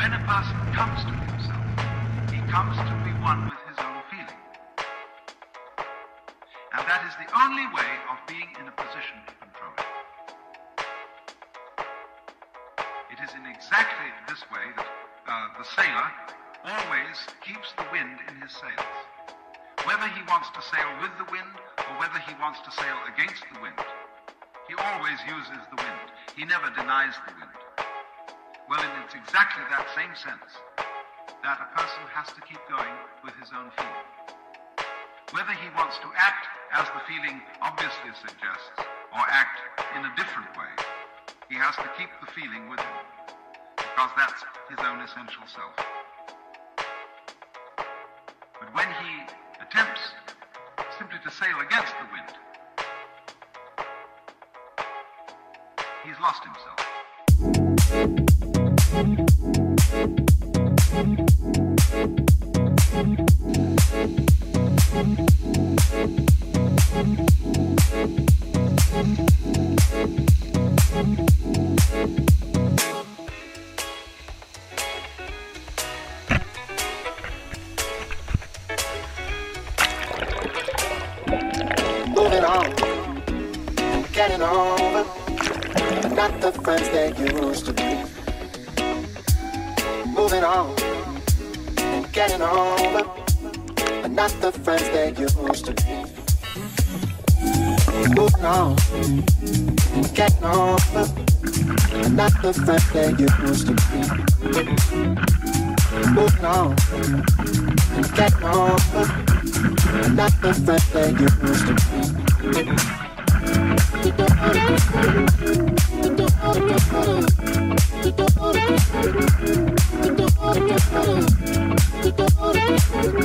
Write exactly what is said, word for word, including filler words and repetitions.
when a person comes to himself, he comes to be one with his own feeling. And that is the only way of being in a position to control it. It is in exactly this way that uh, the sailor always keeps the wind in his sails. Whether he wants to sail with the wind or whether he wants to sail against the wind, he always uses the wind. He never denies the wind. Well, and it's exactly that same sense that a person has to keep going with his own feeling. Whether he wants to act as the feeling obviously suggests or act in a different way, he has to keep the feeling with him, because that's his own essential self. But when he attempts simply to sail against the wind, he's lost himself. Moving on, getting over, not the friends that you used to be. Moving on, getting over, but not the friends that you used to be. Moving on, getting over, but not the friends that you used to be. Moving on, getting over, but not the friends that you used to be. Thank you.